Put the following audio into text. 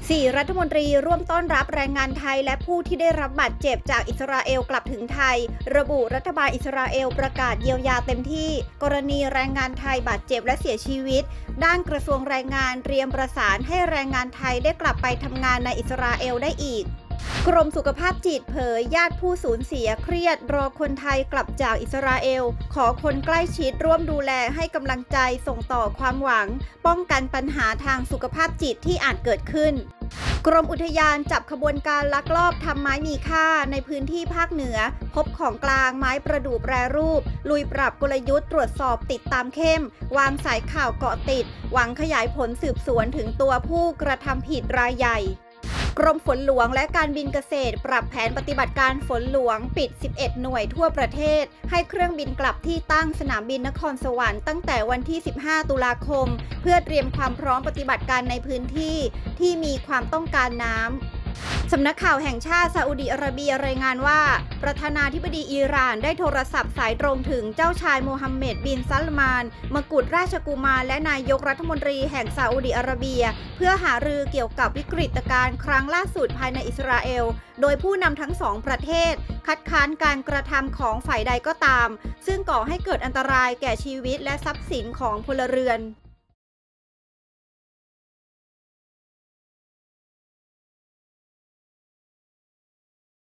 4 รัฐมนตรีร่วมต้อนรับแรงงานไทยและผู้ที่ได้รับบาดเจ็บจากอิสราเอลกลับถึงไทยระบุรัฐบาลอิสราเอลประกาศเยียวยาเต็มที่กรณีแรงงานไทยบาดเจ็บและเสียชีวิตด้านกระทรวงแรงงานเตรียมประสานให้แรงงานไทยได้กลับไปทำงานในอิสราเอลได้อีกกรมสุขภาพจิตเผยญาติผู้สูญเสียเครียดรอคนไทยกลับจากอิสราเอลขอคนใกล้ชิดร่วมดูแลให้กำลังใจส่งต่อความหวังป้องกันปัญหาทางสุขภาพจิตที่อาจเกิดขึ้นกรมอุทยานจับขบวนการลักลอบทำไม้มีค่าในพื้นที่ภาคเหนือพบของกลางไม้ประดู่แปรรูปลุยปรับกลยุทธ์ตรวจสอบติดตามเข้มวางสายข่าวเกาะติดหวังขยายผลสืบสวนถึงตัวผู้กระทำผิดรายใหญ่กรมฝนหลวงและการบินเกษตรปรับแผนปฏิบัติการฝนหลวงปิด 11 หน่วยทั่วประเทศให้เครื่องบินกลับที่ตั้งสนามบินนครสวรรค์ตั้งแต่วันที่ 15 ตุลาคมเพื่อเตรียมความพร้อมปฏิบัติการในพื้นที่ที่มีความต้องการน้ำสำนักข่าวแห่งชาติซาอุดิอาระเบียรายงานว่าประธานาธิบดีอิหร่านได้โทรศัพท์สายตรงถึงเจ้าชายโมฮัมเหม็ดบินซัลมานมกุฎราชกุมารและนายกรัฐมนตรีแห่งซาอุดิอาระเบียเพื่อหารือเกี่ยวกับวิกฤตการณ์ครั้งล่าสุดภายในอิสราเอลโดยผู้นำทั้งสองประเทศคัดค้านการกระทำของฝ่ายใดก็ตามซึ่งก่อให้เกิดอันตรายแก่ชีวิตและทรัพย์สินของพลเรือน